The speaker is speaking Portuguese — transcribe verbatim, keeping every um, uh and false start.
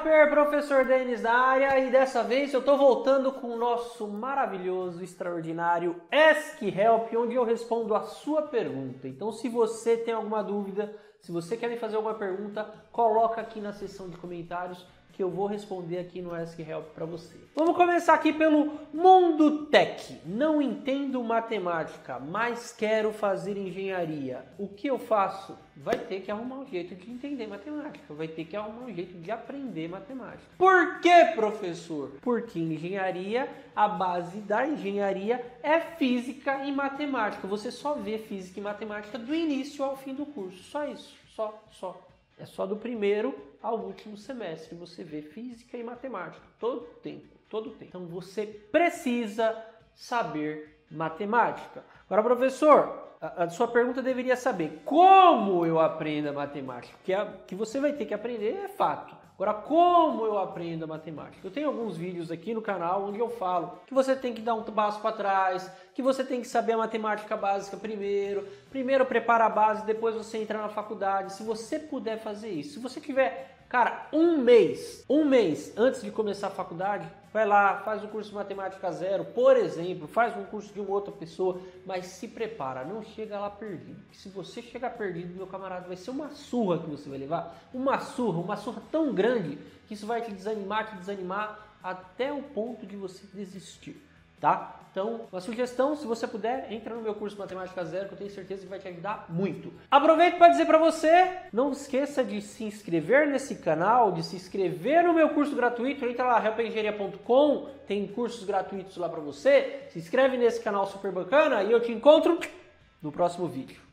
Helper, professor Denis na área, e dessa vez eu tô voltando com o nosso maravilhoso, extraordinário Ask Help, onde eu respondo a sua pergunta. Então, se você tem alguma dúvida, se você quer me fazer alguma pergunta, coloca aqui na seção de comentários que eu vou responder aqui no Ask Help para você. Vamos começar aqui pelo Mundo Tech. Não entendo matemática, mas quero fazer engenharia. O que eu faço? Vai ter que arrumar um jeito de entender matemática. Vai ter que arrumar um jeito de aprender matemática. Por que, professor? Porque engenharia, a base da engenharia é física e matemática. Você só vê física e matemática do início ao fim do curso. Só isso. Só, só. É só do primeiro ao último semestre você vê física e matemática, todo tempo, todo tempo. Então você precisa saber matemática. Agora, professor, a, a sua pergunta deveria saber como eu aprendo a matemática, porque a, que você vai ter que aprender é fato. Agora, como eu aprendo a matemática? Eu tenho alguns vídeos aqui no canal onde eu falo que você tem que dar um passo para trás, que você tem que saber a matemática básica primeiro, primeiro prepara a base, depois você entra na faculdade. Se você puder fazer isso, se você tiver, cara, um mês, um mês antes de começar a faculdade, vai lá, faz o curso de matemática zero, por exemplo, faz um curso de uma outra pessoa, mas se prepara, não chega lá perdido. Porque se você chegar perdido, meu camarada, vai ser uma surra que você vai levar, uma surra, uma surra tão grande que isso vai te desanimar, te desanimar até o ponto de você desistir, tá? Então, uma sugestão, se você puder, entra no meu curso Matemática Zero, que eu tenho certeza que vai te ajudar muito. Aproveito para dizer para você, não esqueça de se inscrever nesse canal, de se inscrever no meu curso gratuito. Entra lá, help engenharia ponto com, tem cursos gratuitos lá para você. Se inscreve nesse canal super bacana e eu te encontro no próximo vídeo.